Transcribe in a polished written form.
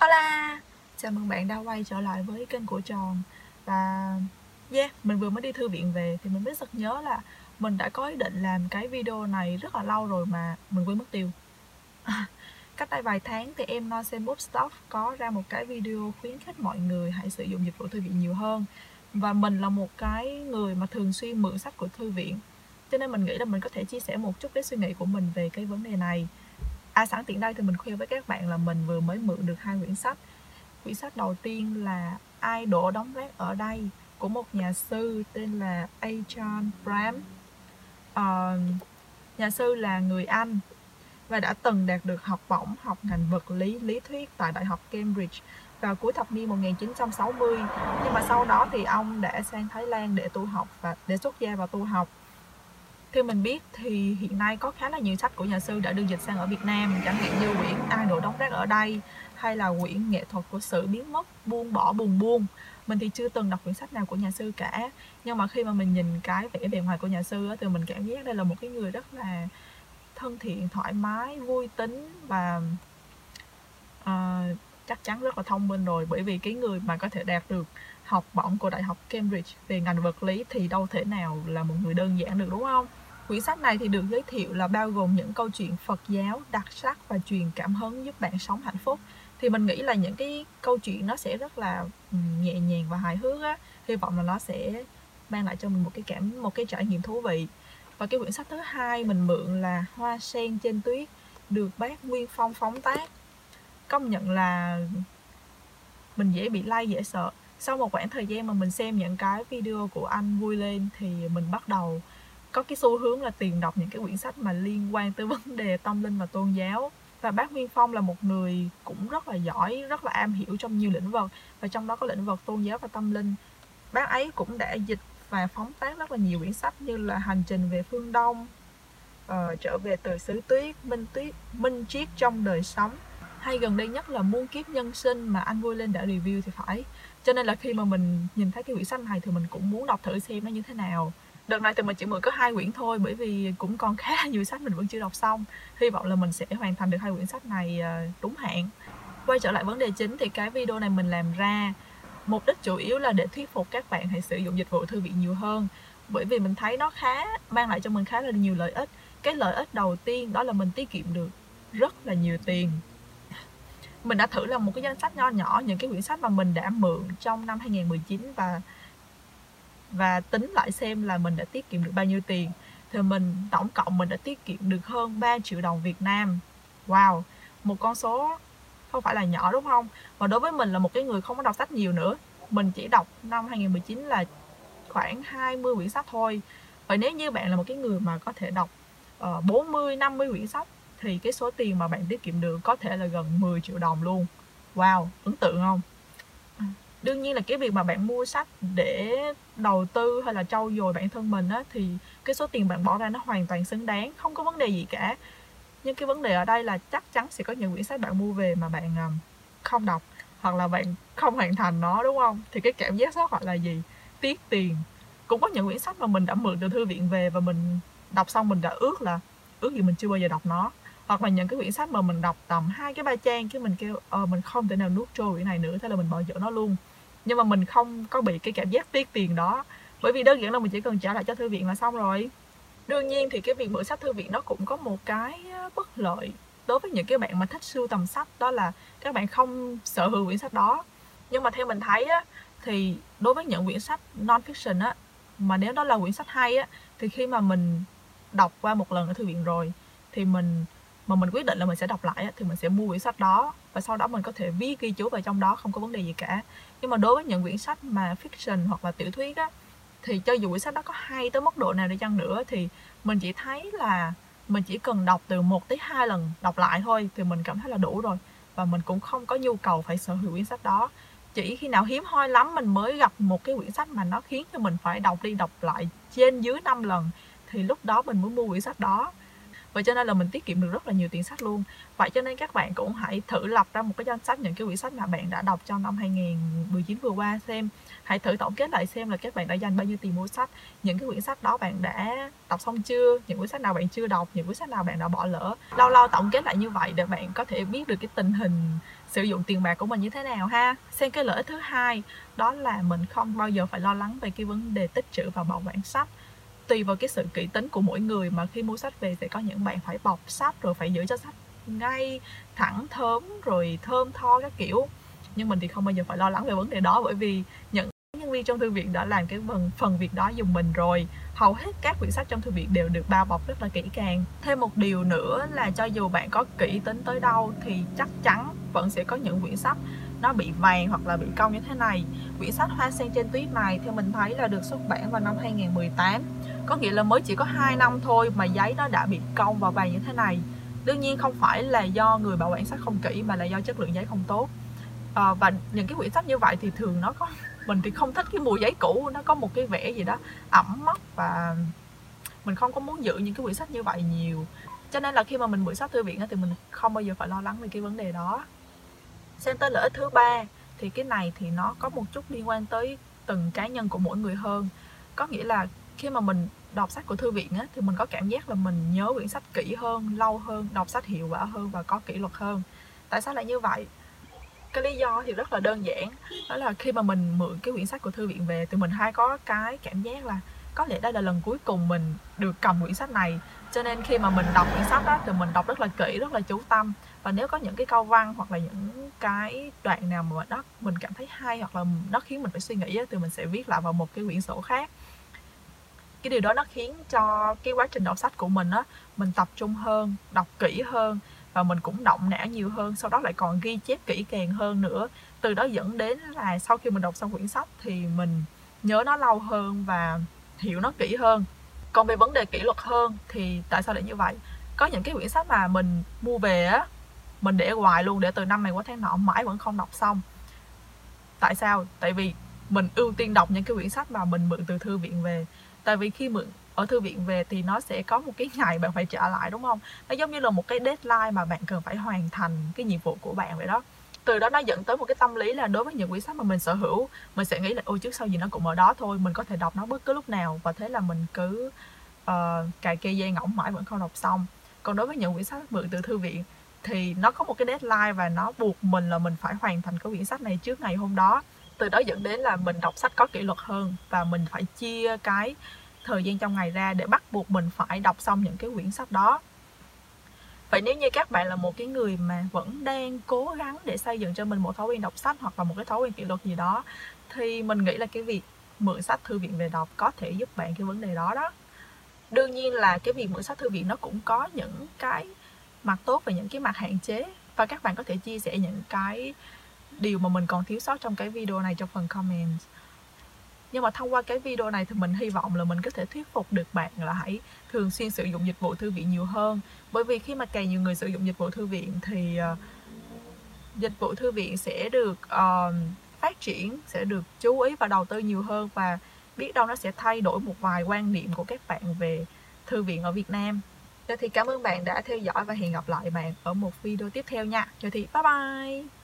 Hola! Chào mừng bạn đã quay trở lại với kênh của Tròn. Và mình vừa mới đi thư viện về thì mình mới sực nhớ là mình đã có ý định làm cái video này rất là lâu rồi mà mình quên mất tiêu. Cách đây vài tháng thì em Noisen Bookstop có ra một cái video khuyến khích mọi người hãy sử dụng dịch vụ thư viện nhiều hơn. Và mình là một cái người mà thường xuyên mượn sách của thư viện, cho nên mình nghĩ là mình có thể chia sẻ một chút cái suy nghĩ của mình về cái vấn đề này. Sẵn tiện đây thì mình khoe với các bạn là mình vừa mới mượn được 2 quyển sách. Quyển sách đầu tiên là Ai đổ đống rác ở đây của một nhà sư tên là Ajahn Brahm. Nhà sư là người Anh và đã từng đạt được học bổng học ngành vật lý lý thuyết tại Đại học Cambridge vào cuối thập niên 1960. Nhưng mà sau đó thì ông đã sang Thái Lan để tu học và để xuất gia và tu học. Theo mình biết thì hiện nay có khá là nhiều sách của nhà sư đã được dịch sang ở Việt Nam, chẳng hạn như quyển Ai đổ đống rác ở đây hay là quyển Nghệ thuật của sự biến mất, buông bỏ buồn buông. Mình thì chưa từng đọc quyển sách nào của nhà sư cả, nhưng mà khi mà mình nhìn cái vẻ bề ngoài của nhà sư thì mình cảm giác đây là một cái người rất là thân thiện, thoải mái, vui tính và chắc chắn rất là thông minh rồi, bởi vì cái người mà có thể đạt được học bổng của Đại học Cambridge về ngành vật lý thì đâu thể nào là một người đơn giản được, đúng không? Quyển sách này thì được giới thiệu là bao gồm những câu chuyện Phật giáo đặc sắc và truyền cảm hứng giúp bạn sống hạnh phúc. Thì mình nghĩ là những cái câu chuyện nó sẽ rất là nhẹ nhàng và hài hước á. Hy vọng là nó sẽ mang lại cho mình một cái trải nghiệm thú vị. Và cái quyển sách thứ hai mình mượn là Hoa sen trên tuyết, được bác Nguyên Phong phóng tác. Công nhận là mình dễ bị lay, dễ sợ. Sau một khoảng thời gian mà mình xem những cái video của anh vui lên thì mình bắt đầu có cái xu hướng là tìm đọc những cái quyển sách mà liên quan tới vấn đề tâm linh và tôn giáo. Và bác Nguyên Phong là một người cũng rất là giỏi, rất là am hiểu trong nhiều lĩnh vực, và trong đó có lĩnh vực tôn giáo và tâm linh. Bác ấy cũng đã dịch và phóng tác rất là nhiều quyển sách như là Hành trình về phương Đông, Trở về từ xứ tuyết, Minh triết trong đời sống, hay gần đây nhất là Muôn kiếp nhân sinh mà anh vui lên đã review thì phải. Cho nên là khi mà mình nhìn thấy cái quyển sách này thì mình cũng muốn đọc thử xem nó như thế nào. Đợt này thì mình chỉ mượn có 2 quyển thôi, bởi vì cũng còn khá là nhiều sách mình vẫn chưa đọc xong. Hy vọng là mình sẽ hoàn thành được 2 quyển sách này đúng hạn. Quay trở lại vấn đề chính thì cái video này mình làm ra mục đích chủ yếu là để thuyết phục các bạn hãy sử dụng dịch vụ thư viện nhiều hơn, bởi vì mình thấy nó mang lại cho mình khá là nhiều lợi ích. Cái lợi ích đầu tiên đó là mình tiết kiệm được rất là nhiều tiền. Mình đã thử làm một cái danh sách nho nhỏ những cái quyển sách mà mình đã mượn trong năm 2019 và tính lại xem là mình đã tiết kiệm được bao nhiêu tiền. Thì tổng cộng mình đã tiết kiệm được hơn 3 triệu đồng Việt Nam. Wow, một con số không phải là nhỏ, đúng không? Và đối với mình là một cái người không có đọc sách nhiều nữa, mình chỉ đọc năm 2019 là khoảng 20 quyển sách thôi. Và nếu như bạn là một cái người mà có thể đọc 40, 50 quyển sách thì cái số tiền mà bạn tiết kiệm được có thể là gần 10 triệu đồng luôn. Wow, ấn tượng không? Đương nhiên là cái việc mà bạn mua sách để đầu tư hay là trau dồi bản thân mình á, thì cái số tiền bạn bỏ ra nó hoàn toàn xứng đáng, không có vấn đề gì cả. Nhưng cái vấn đề ở đây là chắc chắn sẽ có những quyển sách bạn mua về mà bạn không đọc, hoặc là bạn không hoàn thành nó, đúng không? Thì cái cảm giác đó gọi là gì? Tiếc tiền. Cũng có những quyển sách mà mình đã mượn từ thư viện về và mình đọc xong mình đã ước gì mình chưa bao giờ đọc nó. Hoặc là những cái quyển sách mà mình đọc tầm 2 cái 3 trang cái mình kêu mình không thể nào nuốt trôi quyển này nữa, thế là mình bỏ dở nó luôn. Nhưng mà mình không có bị cái cảm giác tiếc tiền đó, bởi vì đơn giản là mình chỉ cần trả lại cho thư viện là xong rồi. Đương nhiên thì cái việc mượn sách thư viện nó cũng có một cái bất lợi đối với những cái bạn mà thích sưu tầm sách, đó là các bạn không sở hữu quyển sách đó. Nhưng mà theo mình thấy á, thì đối với những quyển sách non-fiction á, mà nếu đó là quyển sách hay á, thì khi mà mình đọc qua một lần ở thư viện rồi thì mình quyết định là mình sẽ đọc lại á, thì mình sẽ mua quyển sách đó và sau đó mình có thể viết ghi chú vào trong đó, không có vấn đề gì cả. Nhưng mà đối với những quyển sách mà fiction hoặc là tiểu thuyết á, thì cho dù quyển sách đó có hay tới mức độ nào đi chăng nữa thì mình chỉ thấy là mình chỉ cần đọc từ 1 tới 2 lần đọc lại thôi thì mình cảm thấy là đủ rồi, và mình cũng không có nhu cầu phải sở hữu quyển sách đó. Chỉ khi nào hiếm hoi lắm mình mới gặp một cái quyển sách mà nó khiến cho mình phải đọc đi đọc lại trên dưới 5 lần thì lúc đó mình mới mua quyển sách đó. Và cho nên là mình tiết kiệm được rất là nhiều tiền sách luôn. Vậy cho nên các bạn cũng hãy thử lập ra một cái danh sách những cái quyển sách mà bạn đã đọc trong năm 2019 vừa qua xem. Hãy thử tổng kết lại xem là các bạn đã dành bao nhiêu tiền mua sách, những cái quyển sách đó bạn đã đọc xong chưa, những quyển sách nào bạn chưa đọc, những quyển sách nào bạn đã bỏ lỡ. Lâu lâu tổng kết lại như vậy để bạn có thể biết được cái tình hình sử dụng tiền bạc của mình như thế nào ha. Xem cái lợi ích thứ hai đó là mình không bao giờ phải lo lắng về cái vấn đề tích trữ và bảo quản sách. Tùy vào cái sự kỹ tính của mỗi người mà khi mua sách về sẽ có những bạn phải bọc sách rồi phải giữ cho sách ngay thẳng thớm rồi thơm tho các kiểu, nhưng mình thì không bao giờ phải lo lắng về vấn đề đó, bởi vì những nhân viên trong thư viện đã làm cái phần việc đó giùm mình rồi. Hầu hết các quyển sách trong thư viện đều được bao bọc rất là kỹ càng. Thêm một điều nữa là cho dù bạn có kỹ tính tới đâu thì chắc chắn vẫn sẽ có những quyển sách nó bị vàng hoặc là bị cong như thế này. Quyển sách Hoa Sen Trên Tuyết này theo mình thấy là được xuất bản vào năm 2018, có nghĩa là mới chỉ có 2 năm thôi mà giấy nó đã bị cong và vàng như thế này. Đương nhiên không phải là do người bảo quản sách không kỹ mà là do chất lượng giấy không tốt. Và những cái quyển sách như vậy thì thường nó có, mình thì không thích cái mùi giấy cũ, nó có một cái vẻ gì đó ẩm mốc và mình không có muốn giữ những cái quyển sách như vậy nhiều. Cho nên là khi mà mình mượn sách thư viện thì mình không bao giờ phải lo lắng về cái vấn đề đó. Xem tới lợi ích thứ ba thì cái này thì nó có một chút liên quan tới từng cá nhân của mỗi người hơn. Có nghĩa là khi mà mình đọc sách của thư viện thì mình có cảm giác là mình nhớ quyển sách kỹ hơn, lâu hơn, đọc sách hiệu quả hơn và có kỷ luật hơn. Tại sao lại như vậy? Cái lý do thì rất là đơn giản, đó là khi mà mình mượn cái quyển sách của thư viện về thì mình hay có cái cảm giác là có lẽ đây là lần cuối cùng mình được cầm quyển sách này, cho nên khi mà mình đọc quyển sách đó thì mình đọc rất là kỹ, rất là chú tâm, và nếu có những cái câu văn hoặc là những cái đoạn nào mà đó mình cảm thấy hay hoặc là nó khiến mình phải suy nghĩ thì mình sẽ viết lại vào một cái quyển sổ khác. Cái điều đó nó khiến cho cái quá trình đọc sách của mình mình tập trung hơn, đọc kỹ hơn và mình cũng động não nhiều hơn, sau đó lại còn ghi chép kỹ càng hơn nữa. Từ đó dẫn đến là sau khi mình đọc xong quyển sách thì mình nhớ nó lâu hơn và hiểu nó kỹ hơn. Còn về vấn đề kỷ luật hơn thì tại sao lại như vậy? Có những cái quyển sách mà mình mua về mình để hoài luôn, để từ năm này qua tháng nọ mãi vẫn không đọc xong. Tại sao? Tại vì mình ưu tiên đọc những cái quyển sách mà mình mượn từ thư viện về. Tại vì khi mượn ở thư viện về thì nó sẽ có một cái ngày bạn phải trả lại, đúng không? Nó giống như là một cái deadline mà bạn cần phải hoàn thành cái nhiệm vụ của bạn vậy đó. Từ đó nó dẫn tới một cái tâm lý là đối với những quyển sách mà mình sở hữu, mình sẽ nghĩ là ôi trước sau gì nó cũng ở đó thôi, mình có thể đọc nó bất cứ lúc nào, và thế là mình cứ cài kê dây ngỗng mãi vẫn không đọc xong. Còn đối với những quyển sách mượn từ thư viện thì nó có một cái deadline và nó buộc mình là mình phải hoàn thành cái quyển sách này trước ngày hôm đó. Từ đó dẫn đến là mình đọc sách có kỷ luật hơn và mình phải chia cái thời gian trong ngày ra để bắt buộc mình phải đọc xong những cái quyển sách đó. Vậy nếu như các bạn là một cái người mà vẫn đang cố gắng để xây dựng cho mình một thói quen đọc sách hoặc là một cái thói quen kỷ luật gì đó, thì mình nghĩ là cái việc mượn sách thư viện về đọc có thể giúp bạn cái vấn đề đó đó. Đương nhiên là cái việc mượn sách thư viện nó cũng có những cái mặt tốt và những cái mặt hạn chế, và các bạn có thể chia sẻ những cái điều mà mình còn thiếu sót trong cái video này trong phần comment. Nhưng mà thông qua cái video này thì mình hy vọng là mình có thể thuyết phục được bạn là hãy thường xuyên sử dụng dịch vụ thư viện nhiều hơn. Bởi vì khi mà càng nhiều người sử dụng dịch vụ thư viện thì dịch vụ thư viện sẽ được phát triển, sẽ được chú ý và đầu tư nhiều hơn, và biết đâu nó sẽ thay đổi một vài quan niệm của các bạn về thư viện ở Việt Nam. Thì cảm ơn bạn đã theo dõi và hẹn gặp lại bạn ở một video tiếp theo nha. Thì bye bye.